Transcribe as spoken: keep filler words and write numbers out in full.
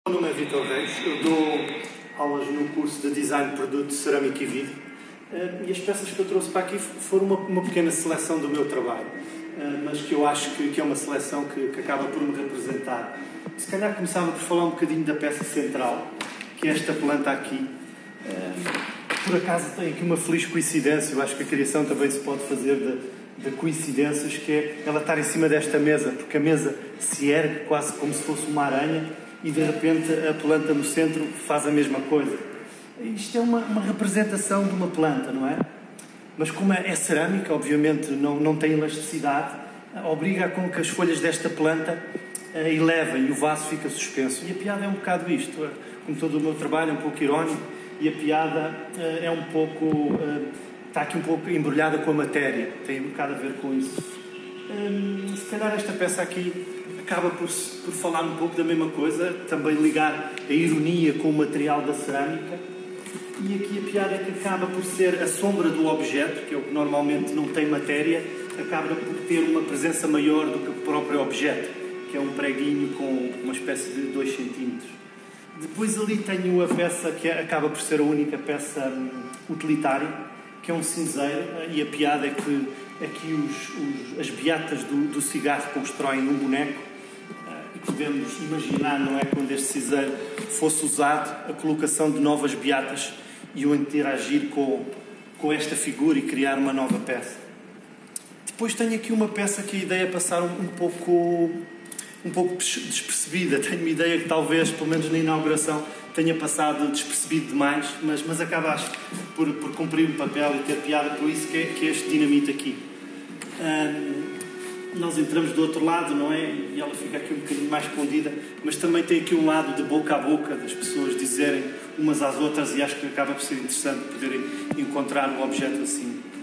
O meu nome é Vitor Reis, eu dou aulas no curso de Design de Produto, Cerâmica e Vidro, e as peças que eu trouxe para aqui foram uma, uma pequena seleção do meu trabalho, mas que eu acho que, que é uma seleção que, que acaba por me representar. Se calhar começava por falar um bocadinho da peça central, que é esta planta aqui. Por acaso tem aqui uma feliz coincidência, eu acho que a criação também se pode fazer de, de coincidências, que é ela estar em cima desta mesa, porque a mesa se ergue quase como se fosse uma aranha, e de repente a planta no centro faz a mesma coisa. Isto é uma, uma representação de uma planta, não é? Mas como é cerâmica, obviamente não, não tem elasticidade, obriga a com que as folhas desta planta uh, elevem e o vaso fica suspenso. E a piada é um bocado isto, como todo o meu trabalho é um pouco irónico, e a piada uh, é um pouco, uh, está aqui um pouco embrulhada com a matéria, tem um bocado a ver com isso. Um, se calhar esta peça aqui acaba por, por falar um pouco da mesma coisa, também ligar a ironia com o material da cerâmica, e aqui a piada é que acaba por ser a sombra do objeto, que é o que normalmente não tem matéria, acaba por ter uma presença maior do que o próprio objeto, que é um preguinho com uma espécie de dois centímetros. Depois ali tenho a peça que acaba por ser a única peça utilitária, que é um cinzeiro, e a piada é que aqui os, os, as beatas do, do cigarro constroem num boneco, e podemos imaginar, não é, quando este cinzeiro fosse usado, a colocação de novas beatas e o interagir com, com esta figura e criar uma nova peça. Depois tenho aqui uma peça que a ideia é passar um, um pouco um pouco despercebida. Tenho uma ideia que talvez, pelo menos na inauguração, tenha passado despercebido demais, mas, mas acaba por, por cumprir um papel e ter piada, por isso que é, que é este dinamite aqui. Um, nós entramos do outro lado, não é? E ela fica aqui um bocadinho mais escondida, mas também tem aqui um lado de boca a boca, das pessoas dizerem umas às outras, e acho que acaba por ser interessante poderem encontrar um objeto assim.